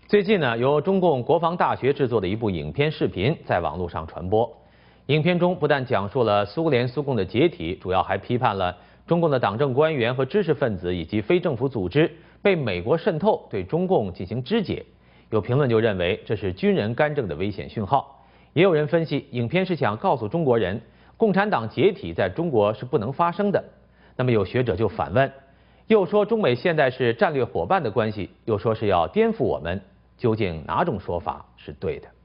最近呢，由中共国防大学制作的一部影片视频在网络上传播。影片中不但讲述了苏共的解体，主要还批判了中共的党政官员和知识分子以及非政府组织被美国渗透，对中共进行肢解。有评论就认为这是军人干政的危险讯号。也有人分析，影片是想告诉中国人，共产党解体在中国是不能发生的。那么有学者就反问，又说中美现在是战略伙伴的关系，又说是要颠覆我们。究竟哪种说法是对的？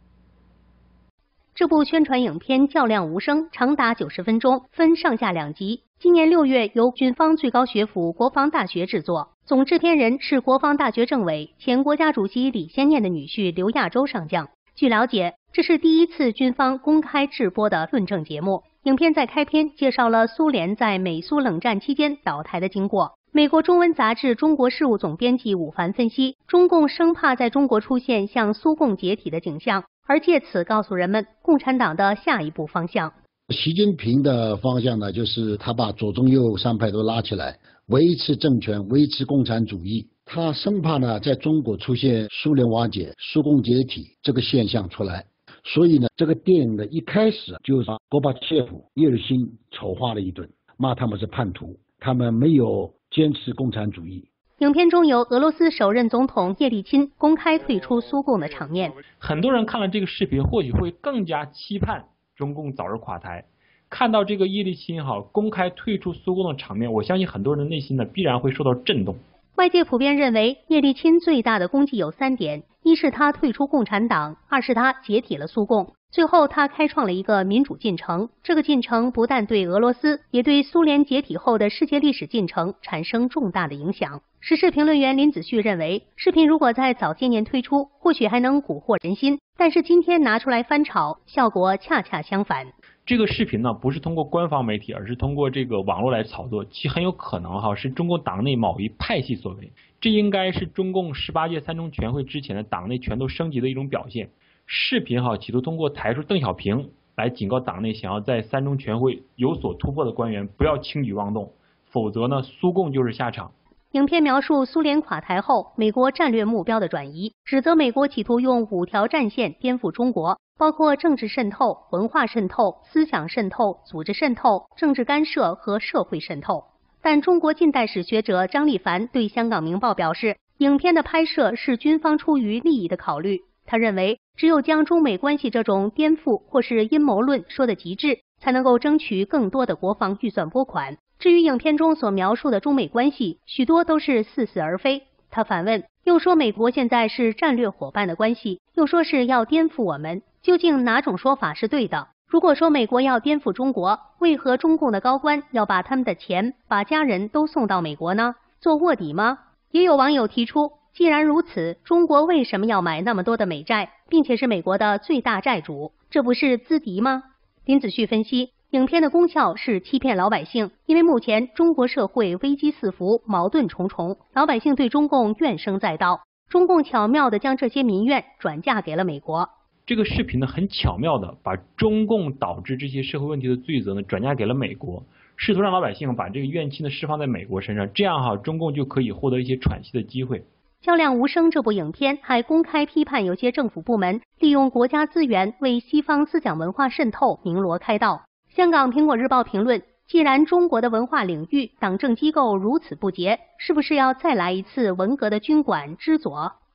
这部宣传影片较量无声，长达90分钟，分上下2集。今年6月由军方最高学府国防大学制作，总制片人是国防大学政委、前国家主席李先念的女婿刘亚洲上将。据了解，这是第一次军方公开制播的论证节目。影片在开篇介绍了苏联在美苏冷战期间倒台的经过。美国中文杂志中国事务总编辑武凡分析，中共生怕在中国出现像苏共解体的景象，而借此告诉人们共产党的下一步方向。 习近平的方向呢，就是他把左中右3派都拉起来，维持政权，维持共产主义。他生怕呢，在中国出现苏联瓦解、苏共解体这个现象出来。所以呢，这个电影的一开始就是把戈巴切夫、叶利钦丑化了一顿，骂他们是叛徒，他们没有坚持共产主义。 影片中有俄罗斯首任总统叶利钦公开退出苏共的场面。 很多人看了这个视频，或许会更加期盼中共早日垮台。看到这个叶利钦公开退出苏共的场面，我相信很多人的内心呢必然会受到震动。 外界普遍认为，叶利钦最大的功绩有3点：一是他退出共产党，二是他解体了苏共，最后他开创了一个民主进程。这个进程不但对俄罗斯，也对苏联解体后的世界历史进程产生重大的影响。时事评论员林子旭认为，视频如果在早些年推出，或许还能蛊惑人心，但是今天拿出来翻炒，效果恰恰相反。 这个视频呢，不是通过官方媒体，而是通过这个网络来炒作，其很有可能是中共党内某一派系所为。这应该是中共18届3中全会之前的党内权斗升级的一种表现。视频企图通过抬出邓小平来警告党内想要在3中全会有所突破的官员不要轻举妄动，否则呢，苏共就是下场。 影片描述苏联垮台后，美国战略目标的转移，指责美国企图用5条战线颠覆中国，包括政治渗透、文化渗透、思想渗透、组织渗透、政治干涉和社会渗透。但中国近代史学者张立凡对香港明报表示，影片的拍摄是军方出于利益的考虑。他认为，只有将中美关系这种颠覆或是阴谋论说得极致，才能够争取更多的国防预算拨款。至于影片中所描述的中美关系，许多都是似是而非。他反问，又说美国现在是战略伙伴的关系，又说是要颠覆我们，究竟哪种说法是对的？如果说美国要颠覆中国，为何中共的高官要把他们的钱、把家人都送到美国呢？做卧底吗？也有网友提出，既然如此，中国为什么要买那么多的美债，并且是美国的最大债主？这不是资敌吗？林子旭分析，影片的功效是欺骗老百姓，因为目前中国社会危机四伏，矛盾重重，老百姓对中共怨声载道，中共巧妙地将这些民怨转嫁给了美国。 这个视频呢，很巧妙地把中共导致这些社会问题的罪责呢转嫁给了美国，试图让老百姓把这个怨气呢释放在美国身上，这样中共就可以获得一些喘息的机会。 较量无声这部影片还公开批判有些政府部门利用国家资源为西方思想文化渗透鸣锣开道。香港苹果日报评论，既然中国的文化领域党政机构如此不洁，是不是要再来一次文革的军管治左？